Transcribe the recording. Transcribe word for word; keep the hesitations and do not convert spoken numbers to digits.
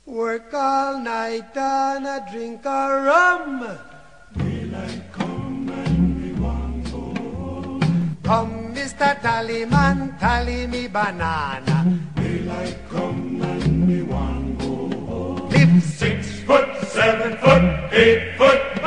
Work all night and a drink a rum. Daylight come and we want to go home. Come, Mister Tallyman, tally me banana. Daylight come and we want to go home. Lift Six foot, seven foot, eight foot.